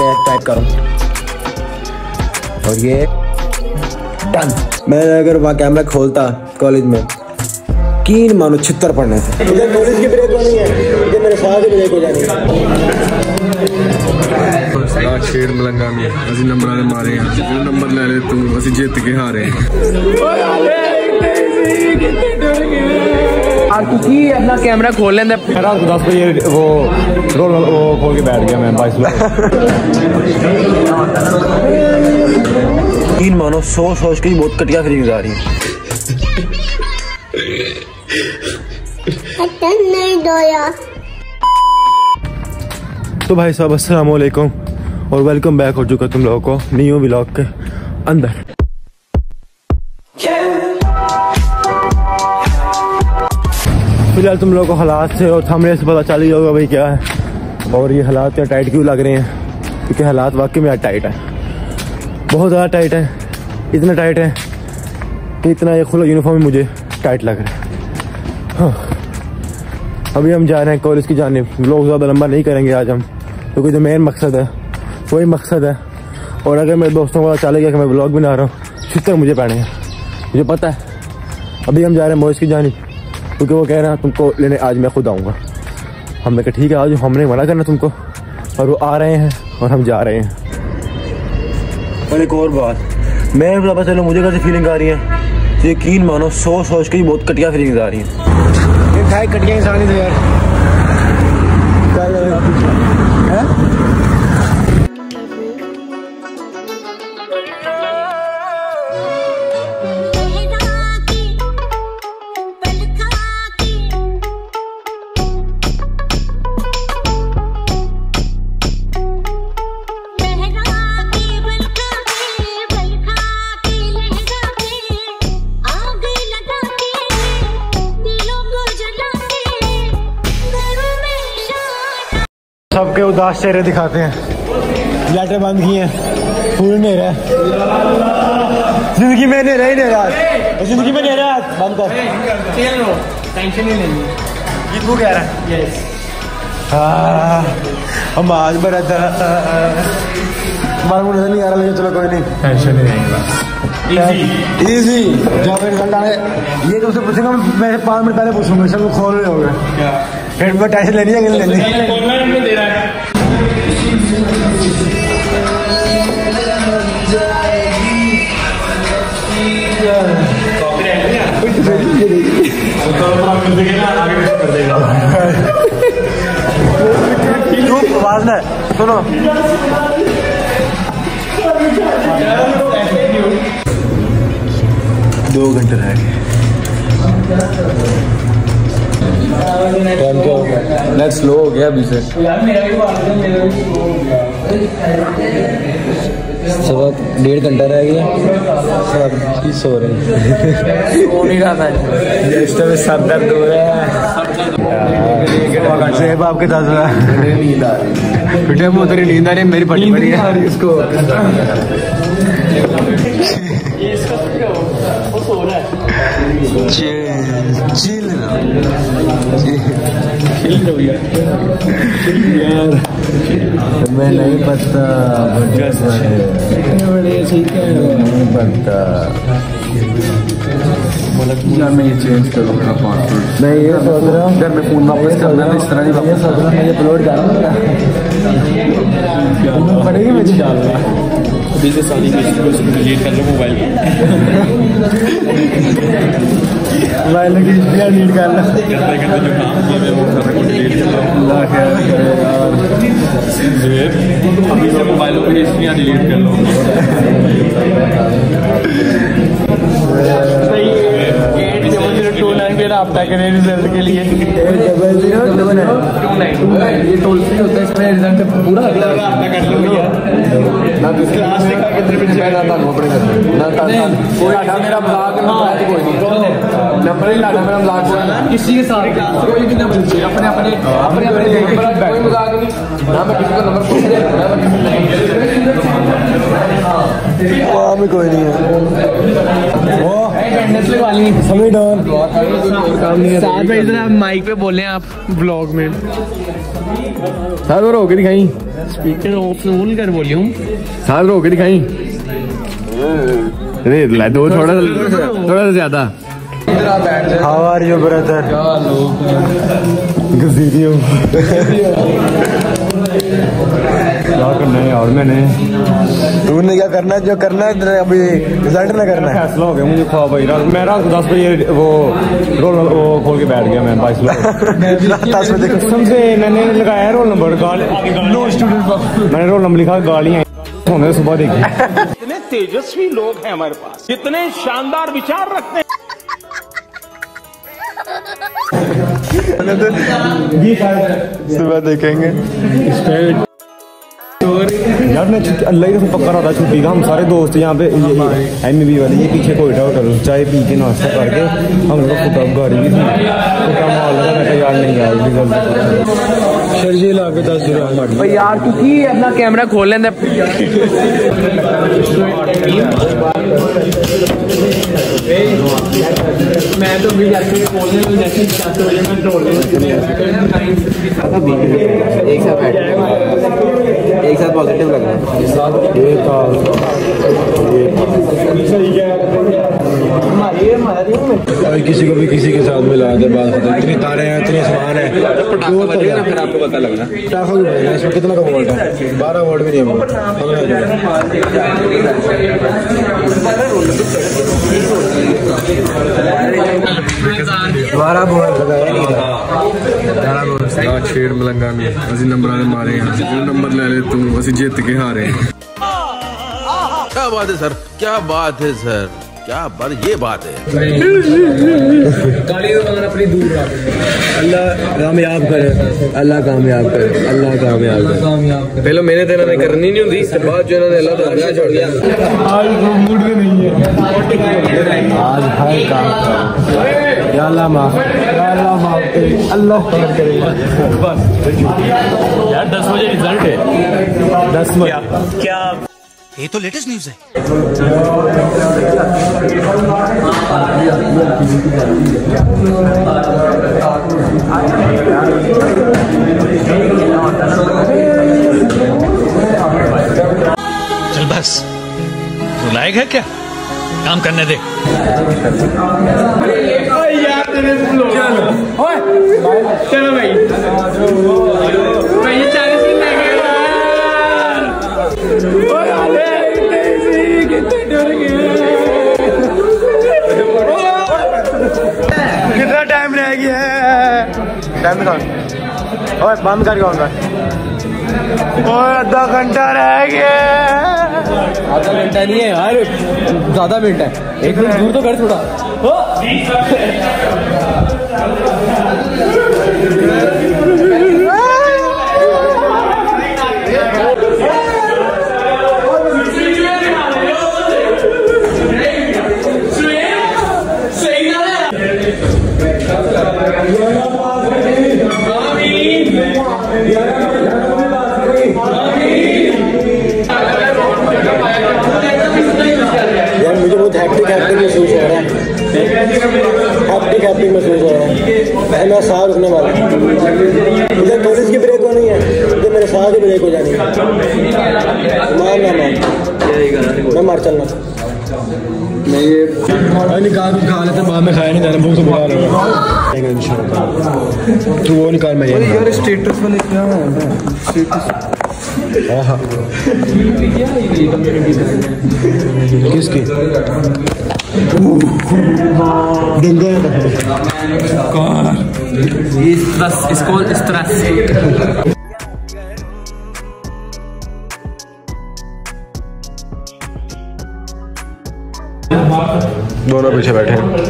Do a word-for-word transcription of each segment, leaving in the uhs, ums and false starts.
Type करूँ और ये डन। मैं अगर वहाँ कैमरा खोलता कॉलेज में कीन मानो छितर पड़ने से। इधर कॉलेज की ब्रेक होनी है, इधर मेरे साथ ही ब्रेक हो जानी है। शेर मलंगा में असि नंबर वाले मारे हैं, जो नंबर ले रहे तू असि जीत के हारे हैं। की अपना कैमरा खोल लेंगे। दस बजे वो रोल वो खोल के बैठ गया मैं बाईस लोग। तीन मानो सोच सोच के बहुत कटिया फीलिंग आ रही है। नहीं दोया। तो भाई साहब अस्सलाम वालेकुम और वेलकम बैक हो चुका तुम लोगों को न्यू व्लॉग के अंदर। फिलहाल तुम लोगों को हालात से और थंबनेल से पता चल ही होगा भाई क्या है, और ये हालात क्या टाइट क्यों लग रहे हैं, क्योंकि हालात वाकई में टाइट है, बहुत ज़्यादा टाइट है। इतना टाइट है कि इतना ये खुला यूनिफॉर्म मुझे टाइट लग रहा है। हाँ, अभी हम जा रहे हैं कॉलेज की जानिब। लोग ज़्यादा लंबा नहीं करेंगे आज हम, क्योंकि जो मेन मकसद है वही मकसद है। और अगर मेरे दोस्तों को पता चलेगा कि मैं व्लॉग बना रहा हूँ, छुट्टर मुझे पड़े हैं, मुझे पता है। अभी हम जा रहे हैं मॉइस की जानिब, क्योंकि वो कह रहे हैं तुमको लेने आज मैं खुद आऊँगा। हमने कहा ठीक है आज, हमने मना करना तुमको, और वो आ रहे हैं और हम जा रहे हैं। और एक और बात, मैं पता चलो मुझे कैसे फीलिंग आ रही है, तो यकीन मानो सोच सोच के ही बहुत कटिया फीलिंग आ रही है। खाए कटिया इंसान ही थे यार। सबके उदास चेहरे दिखाते हैं, लाइटें बंद की हैं, फूल नहीं रहा, जिंदगी में नहीं रही नहीं रहा, जिंदगी में नहीं रहा, बंद कर, टेंशन ही नहीं। ये तू कह रहा है? यस। हाँ, हम आज बड़ा हमारा मुझे नहीं आ रहा, लेकिन चलो कोई नहीं, टेंशन नहीं रहेगा। इजी जब रिजल्ट आए ये तो उससे पूछूंगा मैं, पाँच मिनट पहले पूछूंगा, सब खोल रहे होगा, फिर मैं टेंशन लेनी है कि नहीं लेनी है। दे रहा है आवाज ना सुनो। दो घंटे रह गए, टाइम क्या हो गया? नेट स्लो हो गया अभी से। सवा डेढ़ घंटा रह गया, सब सो रहे हैं। सो नहीं रहा था, इस टाइम सर दर्द हो रहा है। सेब आपके दस रहा नींद आ रही, बेटे वो तेरी नींद आ रही है, मेरी पट्टी पड़ी है इसको। चिल यार, मैं नहीं पता नहीं पता यार, मैं ये चेंज करूँगा पासवर्ड। मैं ये सोच रहा हूँ अगर मैं फोन वापस करना है इस तरह नहीं वापस सोच रहा हूँ, मैं अपलोड करूँगा पड़ेगी मुझे डालना। अभी से सारी डिलीट कर लो मोबाइल मोबाइल की हिस्ट्रियाँ डिलीट कर लो, करते करते जो काम किया मैं वो सारा कुछ डिलीट कर लो। अभी से मोबाइलों की हिस्ट्रियाँ डिलीट कर लो। रिजल्ट के लिए double zero double nine two nine ये टोल फ्री होता है, इसमें रिजल्ट पूरा अगला आपका कर लो भैया ना। क्लास देखा कितने मिनट मैं ना तानू अपने कर ना तानू कोई आधा मेरा ब्लॉग ना कोई नहीं नंबर ही लाना मेरा ब्लॉग ना किसी के साथ कोई भी नंबर चाहिए अपने अपने अपने अपने देख के कोई मजाक नहीं ना, मैं किसी का नंबर पूछ रहा ना, मैं किसी का में कोई नहीं है वो अटेंडेंस लगा ली सभी डॉन साथ में इधर आप माइक पे बोले आप ब्लॉग में साथ और होके दिखाई। स्पीकर ऑन कर वॉल्यूम। साथ रोक के दिखाई। अरे दो थोड़ा थोड़ा सा ज्यादा। How are you brother? गजीरियो क्या करना है और मैंने तूने क्या करना है, जो करना है तेरे अभी रिजल्ट ना करना है। फैसला हो गया मुझे ख्वाब भाई रात मैं रात दस बजे वो रोल वो खोल के बैठ गया मैं बाईस दस बजे कसम से मैंने लगाया रोल नंबर गाली नो स्टूडेंट मैंने रोल नंबर लिखा गालियाँ होने सुबह देखी। इतने तेजस्वी लोग हैं हमारे पास, इतने शानदार विचार रखते हैं। सुबह देखेंगे यार मैं अल्लाह ही पक्का रहा था छुट्टी का। हम सारे दोस्त यहाँ पे एम बी वाले ये पीछे कोयटा होटल चाय पी के नाश्ता करके हम लोग खुद गाड़ी भी थी तो माहौल लगा मैं यार नहीं यार शर्जी ला के दस दिन यार क्योंकि अपना कैमरा खोल लेंगे। मैं तो भी जैसे खोलने तो जैसे सात बजे मैं दौड़ एक साथ बैठ एक साथ पॉजिटिव लग रहा है। किसी को भी किसी के साथ मिला दे बात खत्म। इतनी तारे हैं, इतने सामान है, फिर आपको पता लगना टाखा भी बनेगा। इसमें कितना का वोल्ट है? बारह वोल्ट भी नहीं है। बारह वोल्ट लगाया नहीं था। छेड़ मलंगा में असि नंबर मारे हैं। जो नंबर ले ले तू असि जीत के हारे। क्या बात है सर, क्या बात है सर, क्या बात, ये बात है। अल्लाह कामयाब करे, अल्लाह कामयाब करे, अल्लाह कामयाब करे। पहले मैंने तेरा नहीं करनी नहीं होती, बाद जो इन्होंने अल्लाह ताला छोड़ दिया। आज मूड में नहीं है। आज हर काम या अल्लाह माफ या अल्लाह माफ करे, अल्लाह खैर करे बस। यार दस बजे रिजल्ट है। दस बजे क्या ये तो लेटेस्ट न्यूज है। चल बस तू लायक है क्या, काम करने दे। चलो भाई भाई चालीस दिन लगे। कितना टाइम रह गया है? टाइम निकाल ओए बंद कर कौन ओए आधा घंटा रह गया। आधा घंटा नहीं है यार, ज्यादा मिनट है। एक मिनट दूर तो कर थोड़ा। यार मुझे बहुत हैप्टिक हैप्टिक महसूस हो रहा है। हैप्टिक हैप्टिक महसूस हो रहा है। मैं साथ रुकने वाला इधर कॉलेज की ब्रेक होनी है, इधर मेरे साथ ही ब्रेक हो जानी है। मान ना मान मैं मार चलना मैं ये निकाल खा लेते बाद में खाया नहीं जाना। भूख से बुला रहा है तू वो निकाल। मैं यार स्टेटस वाले क्या है किसकी इसको इस तरह से दोनों पीछे बैठे हैं।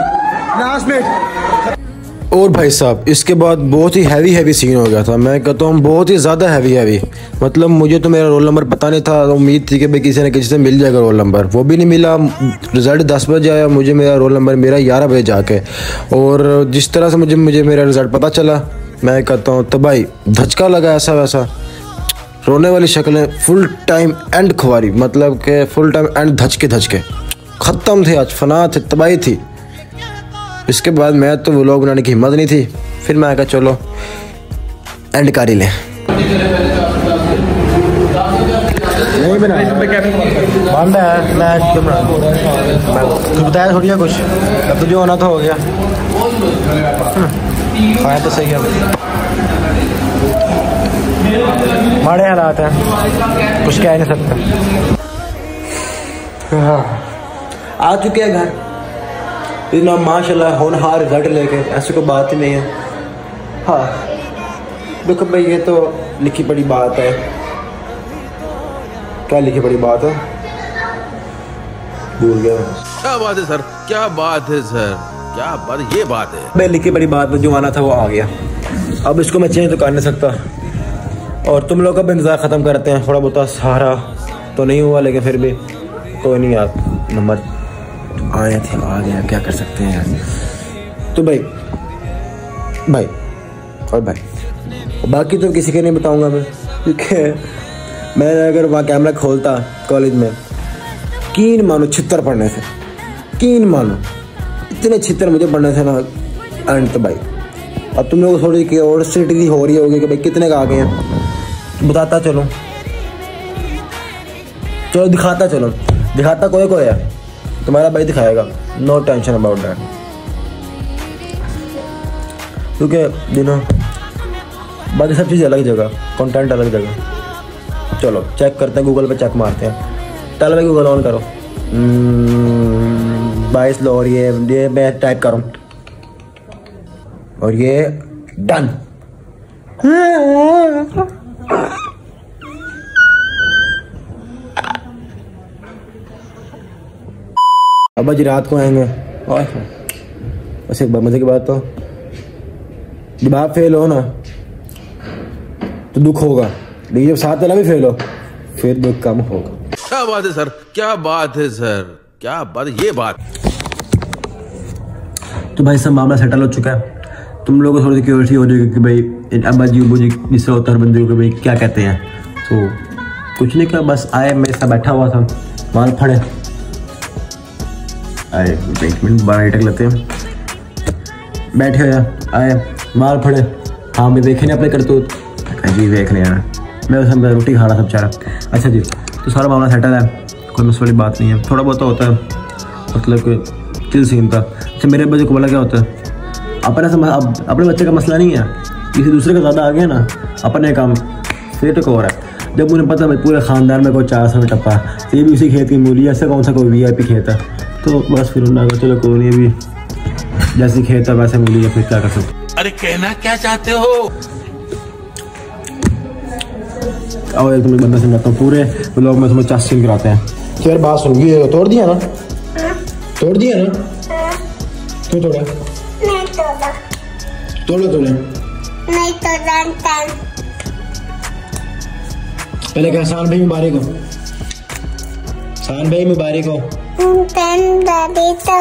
और भाई साहब इसके बाद बहुत ही हैवी हैवी सीन हो गया था। मैं कहता हूँ बहुत ही ज़्यादा हैवी हैवी। मतलब मुझे तो मेरा रोल नंबर पता नहीं था। उम्मीद थी कि भाई किसी न किसी से मिल जाएगा रोल नंबर, वो भी नहीं मिला। रिज़ल्ट दस बजे आया, मुझे मेरा रोल नंबर मेरा ग्यारह बजे जाके। और जिस तरह से मुझे मुझे मेरा रिज़ल्ट पता चला, मैं कहता हूँ तो भाई धचका लगा ऐसा वैसा। रोने वाली शक्लें, फुल टाइम एंड खुआरी, मतलब कि फुल टाइम एंड धचके धचके ख़त्म थे। आज फना थे, तबाही थी। इसके बाद मैं तो व्लॉग बनाने की हिम्मत नहीं थी। फिर मैं कहा चलो एंड कर ही लें। नहीं बना बंद है। मैं क्यों बना तू बताया थोड़ी है कुछ, अब तो जो होना था हो गया। खाया तो सही है, बड़े हालात हैं, कुछ कह नहीं सकते। हाँ आ चुके हैं घर, इतना माशाल्लाह होनहार रिजल्ट लेके, ऐसी कोई बात ही नहीं है। हाँ देखो भाई ये तो लिखी पड़ी बात है। क्या लिखी पड़ी बात है भूल गया। क्या बात है सर, क्या बात है सर, क्या बात, ये बात है भाई लिखी पड़ी बात में जो आना था वो आ गया। अब इसको मैं चेंज तो कर नहीं सकता, और तुम लोग का भी इंतजार ख़त्म करते हैं। थोड़ा बहुत सहारा तो नहीं हुआ, लेकिन फिर भी कोई नहीं, आप नंबर आए थे आ गया, क्या कर सकते हैं यार। तो भाई भाई और भाई बाकी तो किसी के नहीं बताऊंगा मैं, क्योंकि मैं अगर वहाँ कैमरा खोलता कॉलेज में, कीन मानो छितर पढ़ने से, कीन मानो इतने छितर मुझे पढ़ने से ना। एंड तो भाई अब तुम लोग थोड़ी क्यूरियोसिटी हो रही होगी कि भाई कितने का आ गए हैं, बताता चलो चलो दिखाता चलो दिखाता कोई कोई है, तुम्हारा भाई दिखाएगा, नो टेंशन अबाउट दैट। क्योंकि दिनों बाकी सब चीज़ अलग जगह, कंटेंट अलग जगह। चलो चेक करते हैं, गूगल पे चेक मारते हैं। चलो भाई गूगल ऑन करो, बाईस लो, और ये ये मैं टाइप करूँ और ये डन। अब आज रात को आएंगे। और बस एक बार मजे की बात, तो जब आप फेल हो ना तो दुख होगा, लेकिन जब साथ वाला भी फेल हो फिर दुख कम होगा। क्या बात है सर, क्या बात है सर, क्या बात, ये बात। तो भाई सब मामला सेटल हो चुका है। तुम लोगों को थोड़ी सी क्यूरियोसिटी हो रही है कि भाई अब्बा जी अब्बू जी जिससे होता है बंदे को भाई क्या कहते हैं। तो कुछ नहीं कहा, बस आए, मेरे साथ बैठा हुआ था, माल फड़े आए, एक मिनट बारह टक लेते हैं, बैठे हुए आए, माल फड़े। हाँ मैं देखे नहीं अपने करतूत जी, देख नहीं यार, मैं उस अंदर रोटी खा रहा था बेचारा। अच्छा जी, तो सारा मामला सेटल है, कोई मसले वाली बात नहीं है। थोड़ा बहुत होता है, मतलब कि चिल सीन था। अच्छा मेरे बच्चे को बोला क्या होता है, अपने सम, अब, अपने बच्चे का मसला नहीं है, किसी दूसरे का ज़्यादा आ गया ना अपने काम फिर तो हो रहा है। जब उन्हें पता भाई पूरे ख़ानदान में कोई चार सौ में टप्पा, तो ये भी उसी खेत की मूली, ऐसा कौन सा कोई वी आई पी खेत है। तो बस फिर उन्होंने कहा चलो कोई नहीं, भी जैसी खेत है वैसे मूली है, फिर क्या कर सकते। अरे कहना क्या चाहते हो। और एक तुम्हें बंदा समझाता हूँ, पूरे लोग में तुम्हें चास सीन कराते हैं। यार बात सुन, ये तोड़ दिया ना, तोड़ दिया ना, क्यों तोड़ा? नहीं तोड़ा, तोड़ा तूने? नहीं तोड़ा। पहले कहा शान भाई मुबारक हो, शान भाई मुबारक हो। पेन दादी तो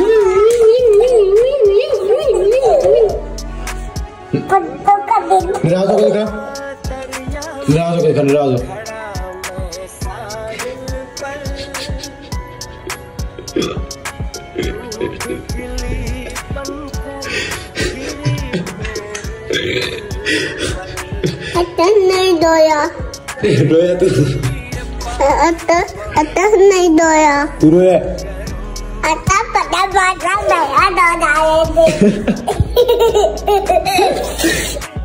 पत्तों का दिन निराज हो देखा, निराज हो देखा, निराज हो। अतः नहीं दोया, रोया तू, अतः अतः नहीं दोया, तू रोया। अतः पता बात नया दो डाले थे।